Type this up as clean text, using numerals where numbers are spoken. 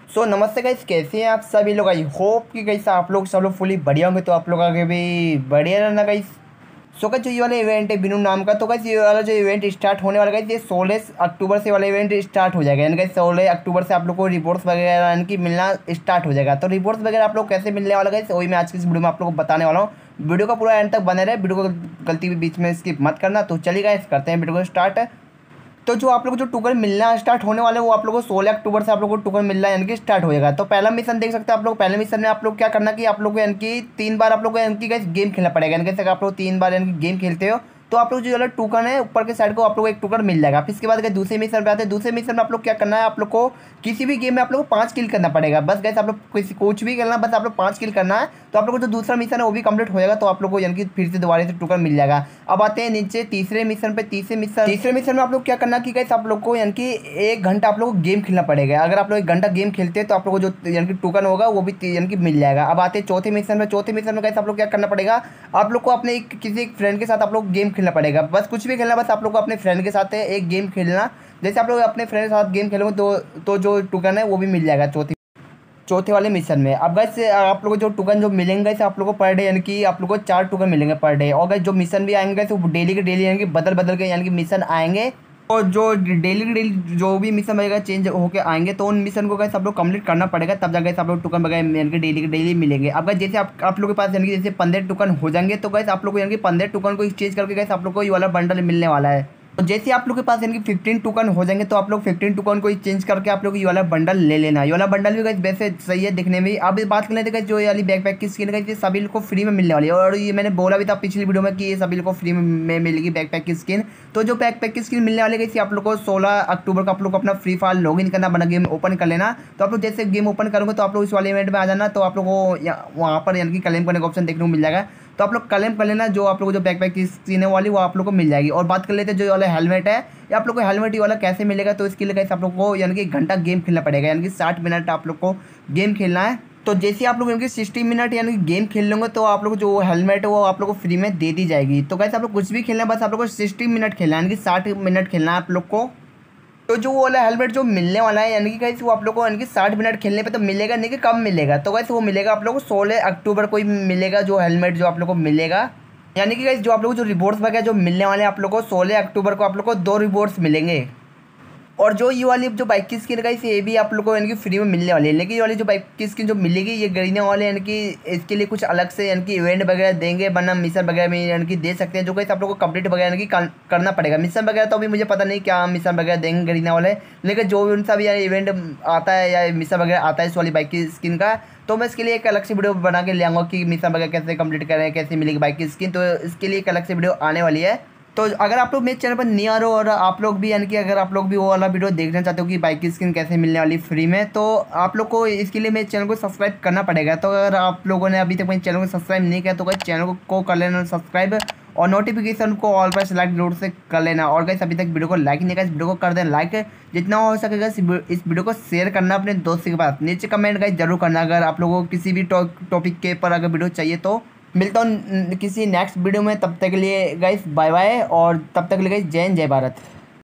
नमस्ते गाइस, कैसे हैं आप सभी लोग। आई होप कि गाइस आप लोग सब लोग फुली बढ़िया होंगे। तो आप लोग आगे भी बढ़िया रहना गाइस। गाइस जो ये वाला इवेंट है बिनू नाम का, तो गाइस ये वाला जो इवेंट स्टार्ट होने वाला गाइस, ये 16 अक्टूबर से वाला इवेंट स्टार्ट हो जाएगा। यानी गाइस 16 अक्टूबर से आप लोग को रिपोर्ट्स वगैरह यानी कि मिलना स्टार्ट हो जाएगा। तो रिपोर्ट्स वगैरह आप लोग कैसे मिलने वाला गाइस, वही मैं आज की इस वीडियो में आप लोग को बताने वाला हूँ। वीडियो का पूरा एंड तक बने रहे, वीडियो को गलती भी बीच में स्किप मत करना। तो चलिए गाइस करते हैं वीडियो को स्टार्ट। तो जो आप लोग को जो टोकन मिलना स्टार्ट होने वाले हैं वो आप लोगों को 16 अक्टूबर से आप लोग को टोकन मिलना यानी कि स्टार्ट हो जाएगा। तो पहला मिशन देख सकते हैं आप लोग। पहले मिशन में आप लोग क्या करना कि आप लोग को यानी कि 3 बार आप लोग को यानी कि गाइस गेम खेलना पड़ेगा। यानी कि आप लोग 3 बार यानी कि गेम खेलते हो तो आप लोग जो वाला टोकन है ऊपर के साइड को आप लोग को एक टोकन मिल जाएगा। फिर इसके बाद दूसरे मिशन पे आते हैं। दूसरे मिशन में आप लोग क्या करना है, आप लोग को किसी भी गेम में आप लोग को 5 किल करना पड़ेगा। बस गैस आप लोग किसी कुछ भी करना, बस आप लोग 5 किल करना है। तो आप लोग को जो दूसरा मिशन है वो भी कंप्लीट हो जाएगा। तो आप लोग को यानी कि फिर से दोबारा से टोकन मिल जाएगा। अब आते हैं नीचे तीसरे मिशन पे। तीसरे मिशन में आप लोग क्या करना कि गाइस आप लोग को यानी कि 1 घंटा आप लोग को गेम खेलना पड़ेगा। अगर आप लोग 1 घंटा गेम खेलते हैं तो आप लोग को जो यानी कि टोकन होगा वो भी यानी कि मिल जाएगा। अब आते हैं चौथे मिशन में। चौथे मिशन में गाइस आप लोग क्या करना पड़ेगा, आप लोग को अपने किसी एक फ्रेंड के साथ आप लोग गेम खेलना पड़ेगा। बस कुछ भी खेलना, बस आप लोग को अपने फ्रेंड के साथ एक गेम खेलना। जैसे आप लोग अपने फ्रेंड के साथ गेम खेलोगे तो जो टोकन है वो भी मिल जाएगा चौथे वाले मिशन में। अब गाइस आप लोगों को जो टोकन जो मिलेंगे गाइस आप लोगों को पर डे यानी कि आप लोगों को 4 टोकन मिलेंगे पर डे। और गाइस जो मिशन भी आएंगे गाइस वो डेली के डेली यानी कि बदल के यानी कि मिशन आएंगे। और जो डेली के डेली जो भी मिशन वगैरह चेंज होकर आएंगे तो उन मिशन को गाइस आप लोग कंप्लीट करना पड़ेगा, तब जाकर आप लोग टोकन वगैरह यानी कि डेली के डेली मिलेंगे। अब गाइस जैसे आप लोगों के पास यानी कि जैसे 15 टोकन हो जाएंगे तो गाइस आप लोग को यानी कि 15 टोकन को एक्सचेंज करके गाइस आप लोग को ये वाला बंडल मिलने वाला है। तो जैसे आप लोग के पास यानी कि 15 टोकन हो जाएंगे तो आप लोग 15 टोकन को चेंज करके आप लोग ये वाला बंडल ले लेना। ये वाला बंडल भी गाइस वैसे सही है दिखने में। अब इस बात कर लेते हैं जो ये वाली बैकपैक की स्किन गाइस ये सभी लोग को फ्री में मिलने वाली है। और ये मैंने बोला भी था पिछली वीडियो में कि ये सभी लोग को फ्री में मिलेगी बैकपैक की स्किन। तो जो बैकपैक की स्किन मिलने वाली है आप लोग को 16 अक्टूबर को आप लोग को अपना फ्री फायर लॉगिन करना, बना गेम ओपन कर लेना। तो आप लोग जैसे गेम ओपन करोगे तो आप लोग इस वाले इवेंट में आ जाना। तो आप लोग को वहाँ पर यानी कि क्लेम करने का ऑप्शन देखने को मिल जाएगा। तो आप लोग क्लेम कर लेना। जो आप लोग को जो बैकपैक की स्किन है वाली वो आप लोग को मिल जाएगी। और बात कर लेते हैं जो वाला हेलमेट है, ये आप लोग को हेलमेट ये वाला कैसे मिलेगा। तो इसके लिए गाइस आप लोग को यानी कि 1 घंटा गेम खेलना पड़ेगा, यानी कि 60 मिनट आप लोग को गेम खेलना है। तो जैसे आप लोग यानी कि 60 मिनट यानी कि गेम खेल लेंगे तो आप लोग को जो हेलमेट है वो आप लोग को फ्री में दे दी जाएगी। तो गाइस आप लोग कुछ भी खेलना है, बस आप लोग को 60 मिनट खेलना है, यानी कि 60 मिनट खेलना है आप लोग को। तो जो वाला हेलमेट जो मिलने वाला है यानी कि गाइस वो आप लोग को यानी कि 60 मिनट खेलने पे तो मिलेगा, नहीं कि कम मिलेगा। तो गाइस वो मिलेगा आप लोग को 16 अक्टूबर को ही मिलेगा जो हेलमेट जो आप लोग को मिलेगा। यानी कि गाइस जो आप लोग को जो रिवॉर्ड्स वगैरह जो मिलने वाले हैं आप लोग को 16 अक्टूबर को आप लोग को 2 रिवॉर्ड्स मिलेंगे। और जो ये वाली जो बाइक की स्किन गाइस ये भी आप लोग को यानी कि फ्री में मिलने वाली है। लेकिन ये वाली जो बाइक की स्किन जो मिलेगी ये गरीने वाले यानी कि इसके लिए कुछ अलग से यानी कि इवेंट वगैरह देंगे, वरना मिशन वगैरह में यानी कि दे सकते हैं। जो गाइस आप लोग को कंप्लीट वगैरह यानी कि करना पड़ेगा। मिशन वगैरह तो अभी मुझे पता नहीं क्या मिशन वगैरह देंगे गरीने वाले, लेकिन जो भी उनसा भी यानी इवेंट आता है या मिशन वगैरह आता है इस वाली बाइक की स्किन का, तो मैं इसके लिए एक अलग से वीडियो बना के ले आऊँगा कि मिशन वगैरह कैसे कंप्लीट करें, कैसे मिलेगी बाइक की स्किन। तो इसके लिए एक अलग से वीडियो आने वाली है। तो अगर आप लोग मेरे चैनल पर नहीं आ रहे हो और आप लोग भी यानी कि अगर आप लोग भी वो वाला वीडियो देखना चाहते हो कि बाइक की स्किन कैसे मिलने वाली फ्री में, तो आप लोग को इसके लिए मेरे चैनल को सब्सक्राइब करना पड़ेगा। तो अगर आप लोगों ने अभी तक मेरे चैनल को सब्सक्राइब नहीं किया तो गाइस चैनल को कर लेना सब्सक्राइब और नोटिफिकेशन को ऑल पर सेलेक्ट जरूर से कर लेना। और गाइस अभी तक वीडियो को लाइक नहीं किया, इस वीडियो को कर देना लाइक। जितना हो सकेगा इस वीडियो को शेयर करना अपने दोस्त के पास। नीचे कमेंट गाइस जरूर करना अगर आप लोगों को किसी भी टॉपिक के ऊपर अगर वीडियो चाहिए। तो मिलता हूँ किसी नेक्स्ट वीडियो में, तब तक के लिए गाइस बाय बाय। और तब तक के लिए गाइस जय हिंद जय भारत।